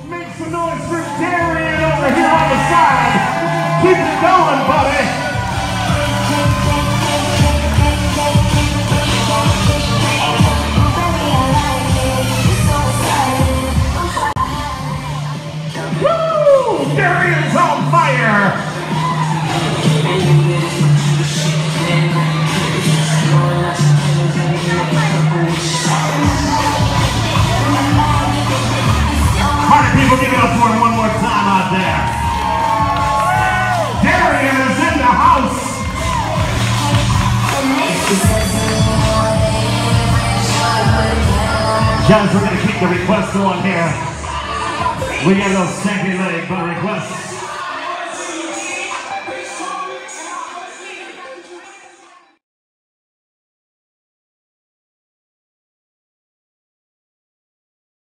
Make some noise for Darian over here on the side. Keep it going, buddy. Woo! Darian's on fire. People give it up for him one more time out there. Darian is in the house. Guys, we're going to keep the requests going here. We get a little stinky leg, but requests